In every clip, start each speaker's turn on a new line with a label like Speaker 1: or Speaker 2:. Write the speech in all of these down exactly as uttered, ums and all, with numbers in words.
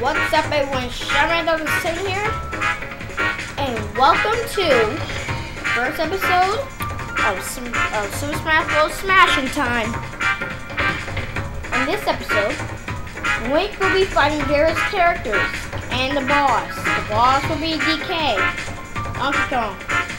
Speaker 1: What's up, everyone? Sharon Doesn't Sit here, and welcome to first episode of some of Super Smash Bros. Smashing Time. In this episode, Link will be fighting various characters and the boss. The boss will be D K, Donkey Kong,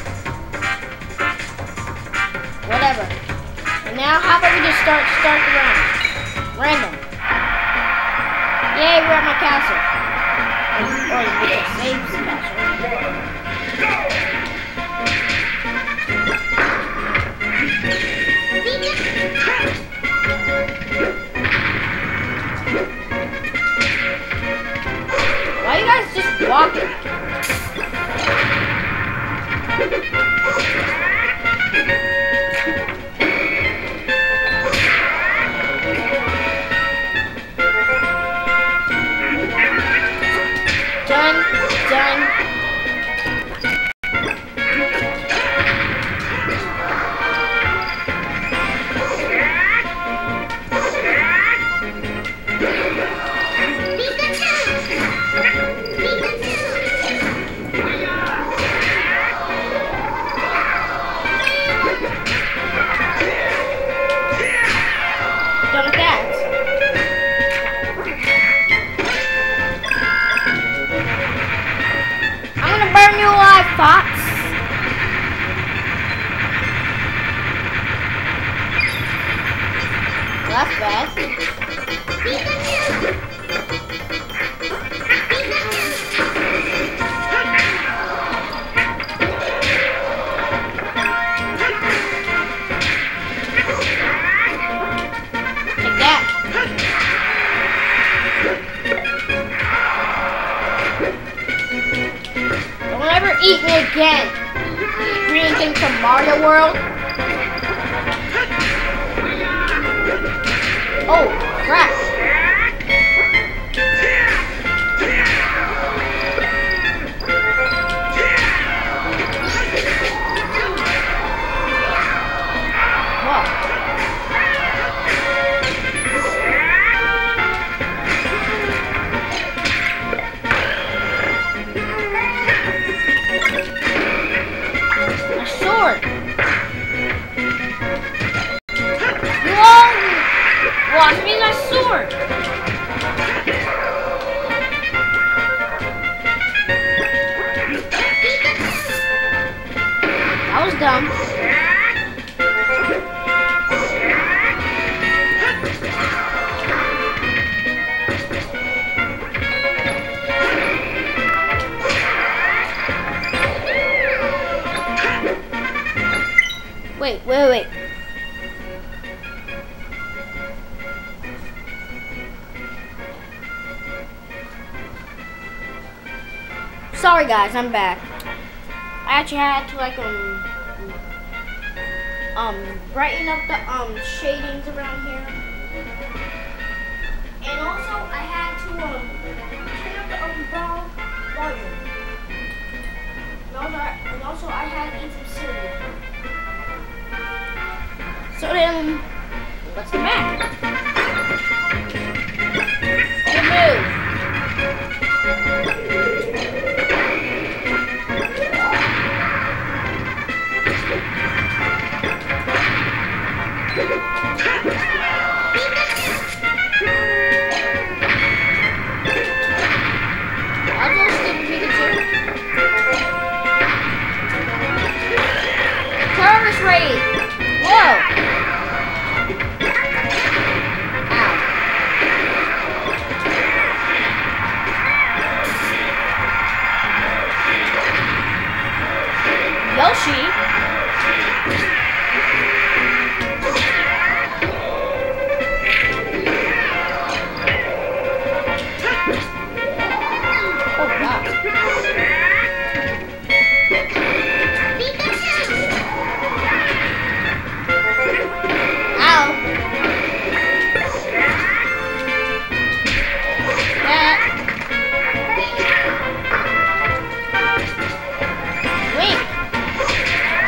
Speaker 1: whatever. And now, how about we just start start the round? Random. Yay, we're at my castle. Or the saves castle. Why are you guys just walking? Done, done. Done with that. Burn you alive, Fox! That's bad. Take that. Don't ever eat me again. Green thing from Mario World. Oh, crap. Watch me, my sword! That was dumb. Wait, wait, wait. Sorry guys, I'm back. I actually had to like um um brighten up the um shadings around here. And also I had to um turn up the um volume. volume. And also, I, and also I had to eat some cereal. So then let's get back. Good move. Terrorist raid! Whoa! Yoshi? Oh god. Ow. That. Wait.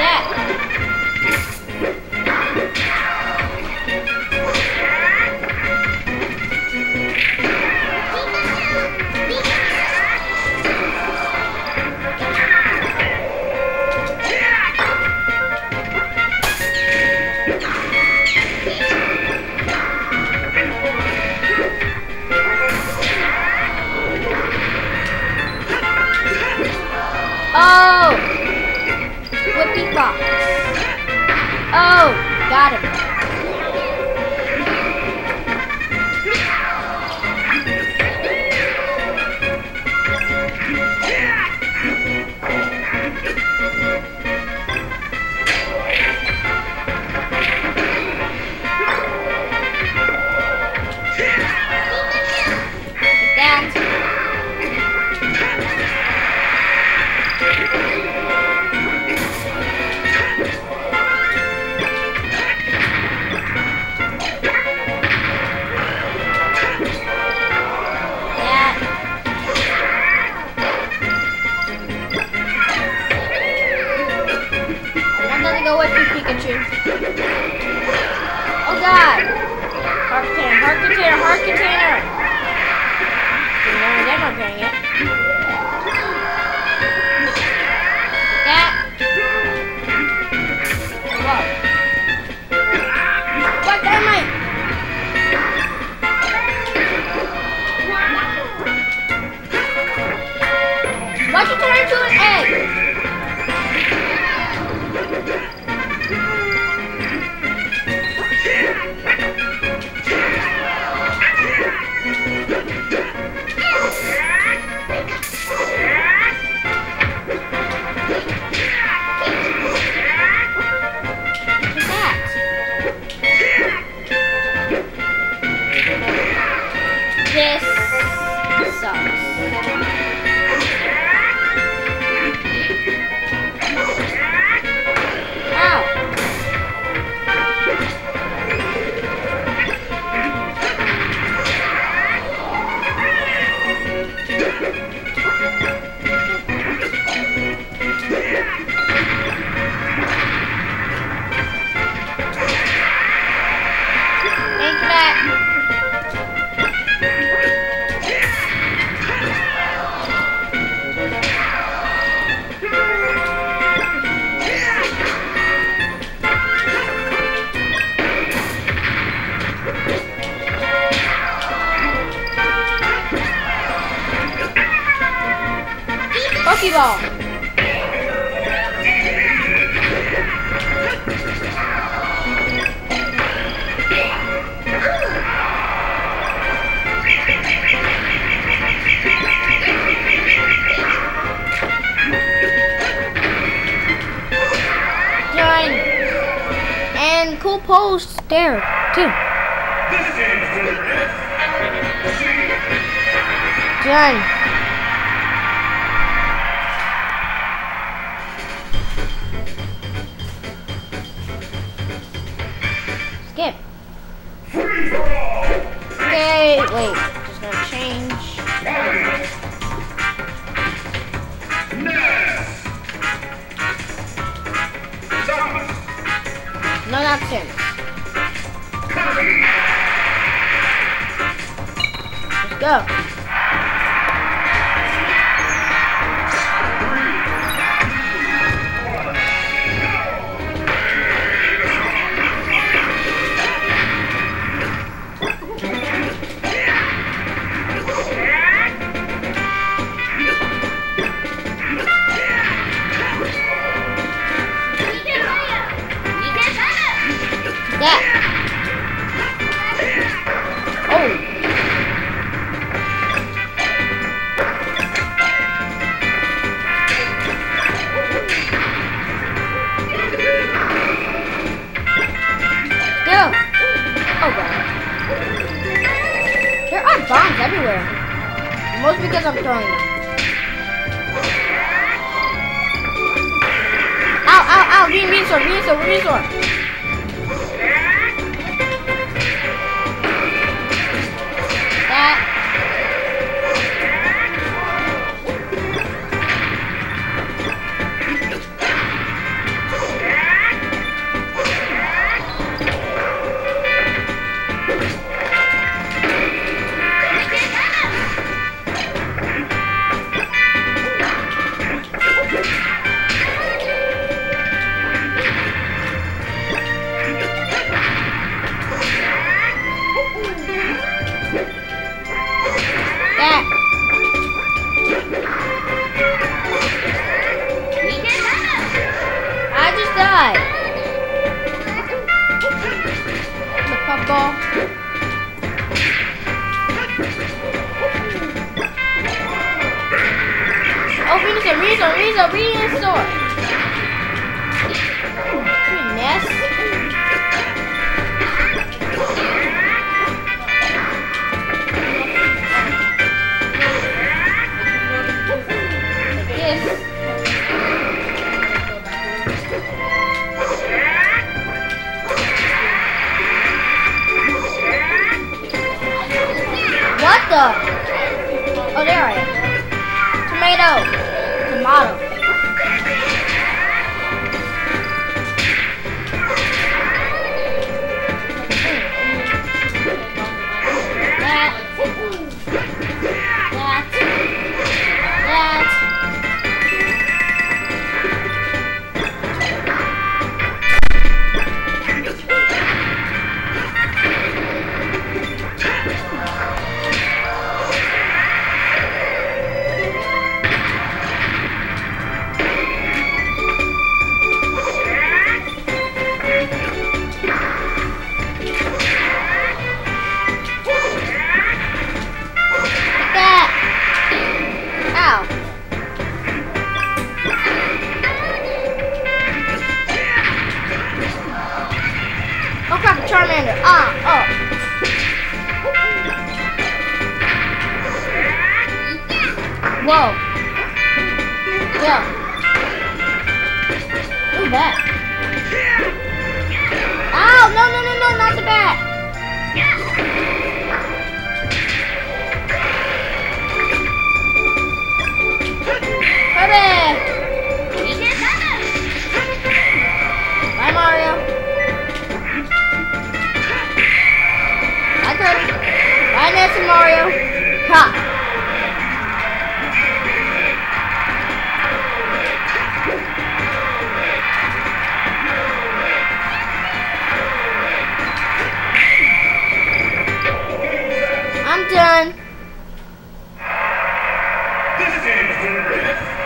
Speaker 1: that. Go with you, Pikachu. Oh God! Heart container, heart container, heart container! No, they're not getting it. Yeah. Whoa. What dynamite? Why'd you turn into an egg? Pokeball. Done. And cool post there too. Done. Skip. Okay, wait. Just gonna change. No nonsense. Let's go. That. Oh. Go. Oh God. There are bombs everywhere. Mostly because I'm throwing them. Ow, ow, ow. Green Venusaur, Venusaur, Venusaur. Oh, Venusaur, Venusaur, Venusaur, Venusaur! Finesse. Oh, there I am. Tomato. Tomato. That. That. That. Oh crap, Charmander. Ah, oh. Whoa. Yeah. Ooh, bat. Ow, no, no, no, no, not the bat. Hurry. Bye, Mario. Bye, Kirby. Bye, Ness and Mario. Ha. I'm done.
Speaker 2: This game is over.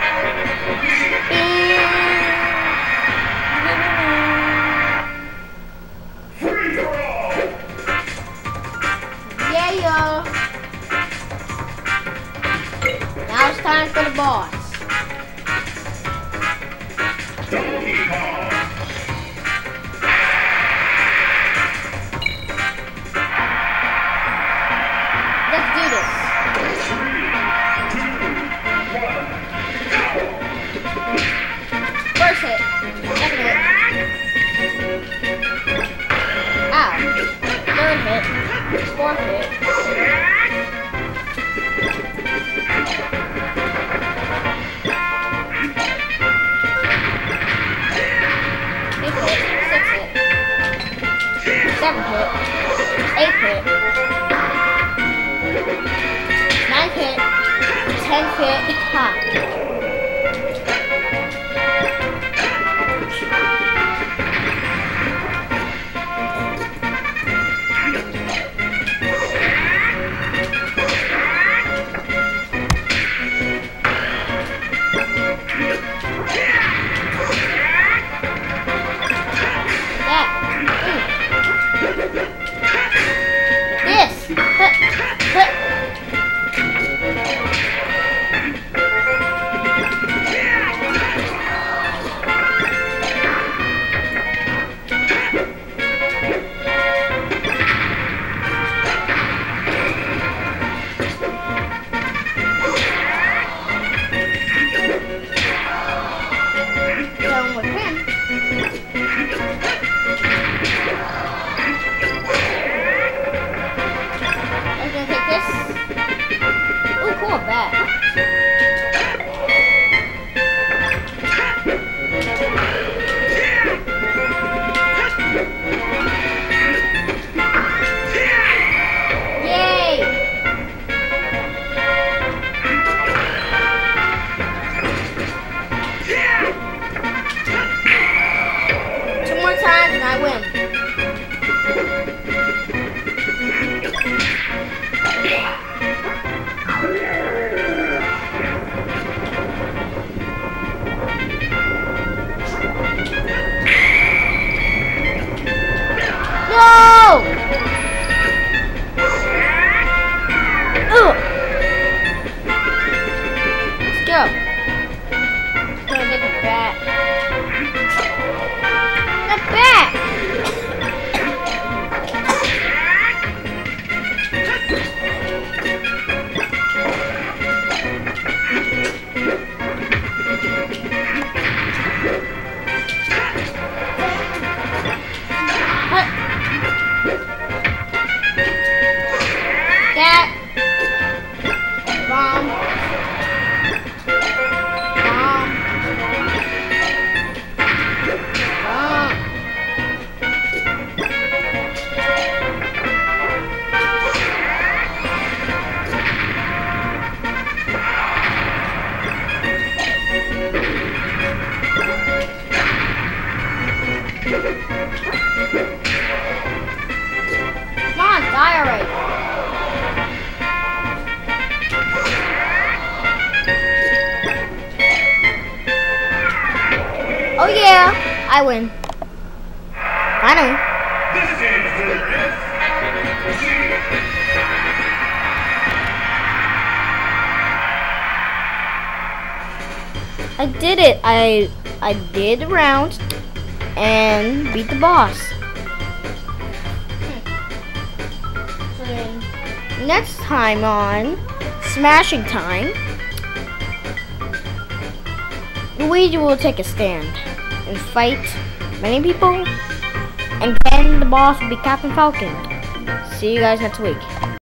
Speaker 2: Free for all.
Speaker 1: Yeah, yo. Now it's time for the boss.
Speaker 2: Donkey Kong.
Speaker 1: Let's do this.
Speaker 2: Three, two, one,
Speaker 1: First hit. Second hit. Ow. Third hit. Fourth hit. Fifth hit. Sixth hit. Seventh hit. Eighth hit. Ninth hit. Tenth hit. Ha. That. Mm. This. Huh. Huh. Done with him. I'm gonna take this. Ooh, cool, bat. Yay! Two more times and I win. Oh yeah, I win. Finally.
Speaker 2: This game's winner is Proceed.
Speaker 1: I did it. I I did the round and beat the boss. So then next time on Smashing Time, Luigi will take a stand and fight many people, and then the boss will be Captain Falcon. See you guys next week.